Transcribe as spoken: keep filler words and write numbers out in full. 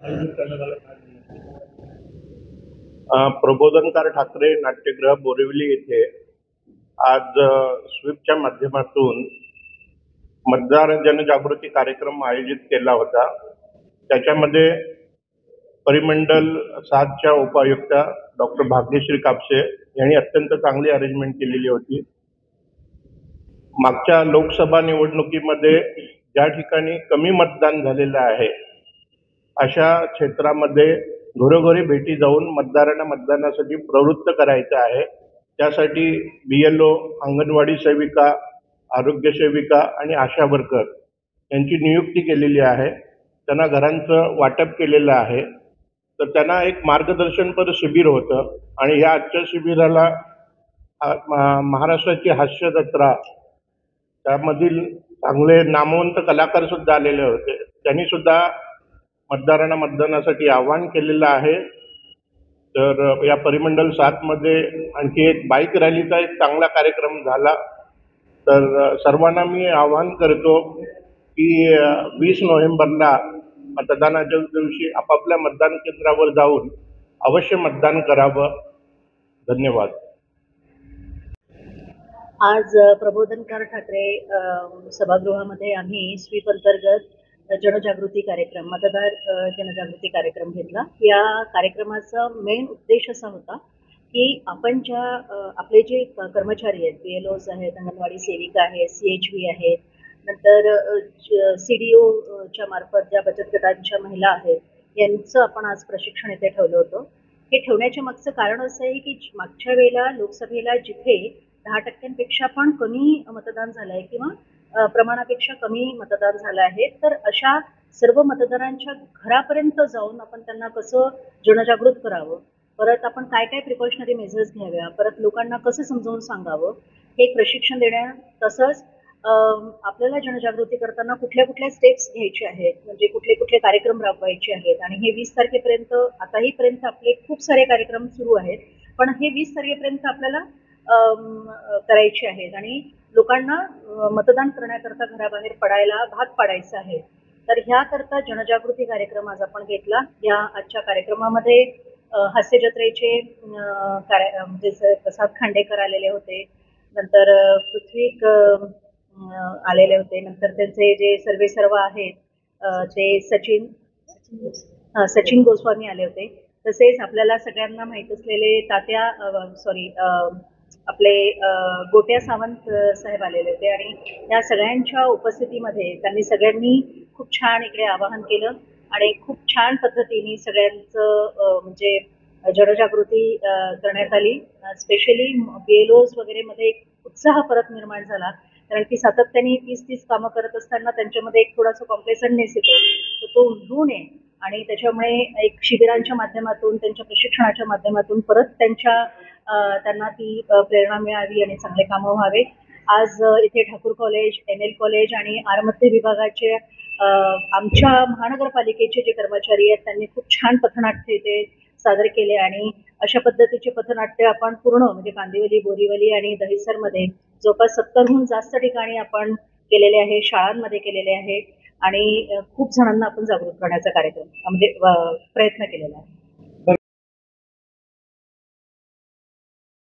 आयोजित करण्यात आलं आहे? प्रबोधनकार ठाकरे नाट्यगृह बोरिवली येथे आज स्वीपच्या माध्यमातून मतदार जनजागृती कार्यक्रम आयोजित केला होता। त्याच्यामध्ये परिमंडल सातच्या उपायुक्त डॉक्टर भाग्यश्री कापसे यांनी अत्यंत चांगली अरेंजमेंट केलेली होती। मागच्या लोकसभा निवडणुकीमध्ये ज्या ठिकाणी कमी मतदान झालेलं आहे अशा क्षेत्रामध्ये घरोघरी भेटी जाऊन मतदारांना मतदानासाठी प्रवृत्त करायचं आहे। त्यासाठी बी एल ओ, अंगणवाडी सेविका, आरोग्य सेविका आणि आशा वर्कर यांची नियुक्ती केलेली आहे। त्यांना घरांचं वाटप केलेलं आहे। तर त्यांना एक मार्गदर्शनपर शिबिर होतं आणि या आजच्या शिबिराला महाराष्ट्राची हास्य जत्रा त्यामधील चांगले नामवंत कलाकार सुद्धा आलेले होते। त्यांनी सुद्धा मतदारांना मतदानासाठी आवाहन केलेलं आहे। तर या परिमंडल सात मध्ये आणखी एक बाईक रॅलीचा एक चांगला कार्यक्रम झाला। तर सर्वांना मी आवाहन करतो की वीस नोव्हेंबरला मतदानाच्या दिवशी आपापल्या मतदान केंद्रावर जाऊन अवश्य मतदान करावं। धन्यवाद। आज प्रबोधनकार ठाकरे सभागृहामध्ये आम्ही स्वीप अंतर्गत जनजागृती कार्यक्रम मतदार जनजागृती कार्यक्रम घेतला। या कार्यक्रमाचा मेन उद्देश असा होता की आपण ज्या आपले जे कर्मचारी आहेत, बी एल ओज आहेत, अंगणवाडी सेविका आहेत, सी एच व्ही आहेत, नंतर सी डी ओच्या मार्फत ज्या बचत गटांच्या महिला आहेत यांचं आपण आज प्रशिक्षण इथे ठेवलं होतं। हे ठेवण्याच्या मागचं कारण असं आहे की मागच्या वेळेला लोकसभेला जिथे दहा टक्क्यांपेक्षा पण कमी मतदान झालं आहे किंवा प्रमाणापेक्षा कमी मतदान झालं आहे, तर अशा सर्व मतदारांच्या घरापर्यंत जाऊन आपण त्यांना कसं जनजागृत करावं, परत आपण काय काय प्रिकॉशनरी मेजर्स घ्याव्या, परत लोकांना कसं समजावून सांगावं हे प्रशिक्षण देण्या, तसंच आपल्याला जनजागृती करताना कुठल्या कुठल्या स्टेप्स घ्यायचे आहेत, म्हणजे कुठले कुठले कार्यक्रम राबवायचे आहेत। आणि हे वीस तारखेपर्यंत आताहीपर्यंत आपले खूप सारे कार्यक्रम सुरू आहेत, पण हे वीस तारखेपर्यंत आपल्याला करायचे आहेत आणि लोकांना मतदान करण्याकरता घराबाहेर पडायला भाग पाडायचं आहे। तर ह्याकरता जनजागृती कार्यक्रम आज आपण घेतला। या आजच्या कार्यक्रमामध्ये हास्य जत्रेचे म्हणजे प्रसाद खांडेकर आलेले होते, नंतर पृथ्वीक आलेले होते, नंतर त्यांचे जे सर्वे सर्व आहेत ते सचिन सचिन गोस्वामी आले होते। तसेच आपल्याला सगळ्यांना माहीत असलेले तात्या सॉरी आपले गोट्या सावंत साहेब आलेले होते आणि या सगळ्यांच्या उपस्थितीमध्ये त्यांनी सगळ्यांनी खूप छान इकडे आवाहन केलं आणि खूप छान पद्धतीने सगळ्यांचं म्हणजे जनजागृती करण्यात आली। स्पेशली बी एल ओज वगैरे मध्ये एक उत्साह परत निर्माण झाला, कारण की सातत्याने तीस तीस कामं करत असताना त्यांच्यामध्ये एक थोडासा कॉम्प्लेसननेस येतो, तर तो उठू नये आणि त्याच्यामुळे एक शिबिरांच्या माध्यमातून त्यांच्या प्रशिक्षणाच्या माध्यमातून परत त्यांच्या त्यांना ती प्रेरणा मिळावी आणि चांगले कामं व्हावे। आज इथे Thakur college, N L college आणि आरमध्य विभागाचे आमच्या महानगरपालिकेचे जे कर्मचारी आहेत त्यांनी खूप छान पथनाट्य इथे सादर केले आणि अशा पद्धतीचे पथनाट्य आपण पूर्ण म्हणजे कांदिवली, बोरिवली आणि दहिसरमध्ये जवळपास सत्तरहून जास्त ठिकाणी आपण केलेले आहे, शाळांमध्ये केलेले आहे आणि खूप जणांना आपण जागृत करण्याचा कार्यक्रम म्हणजे प्रयत्न केलेला आहे।